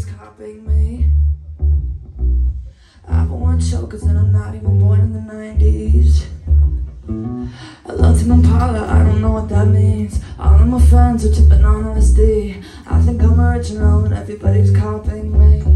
copying me. I want chokers and I'm not even born in the 90s. I love Tim Impala, I don't know what that means. All of my friends are tipping on LSD. I think I'm original and everybody's copying me.